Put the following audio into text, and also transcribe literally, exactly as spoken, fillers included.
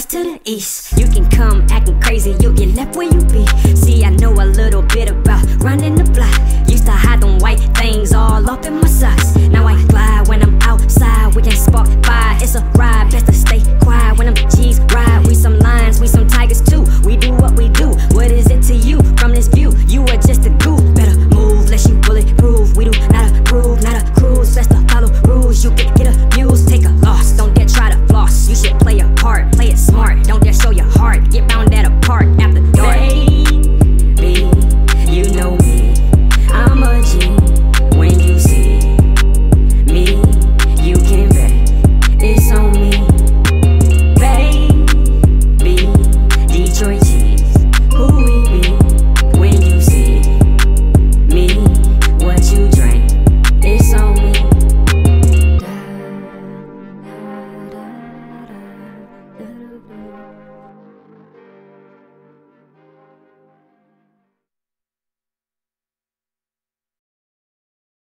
west to the east. You can come acting crazy, you'll get left where you be. See, I know a little bit about running the block. Used to hide them white things all up in my socks. Now I glide when I'm outside, we can spark fire. It's a ride, best to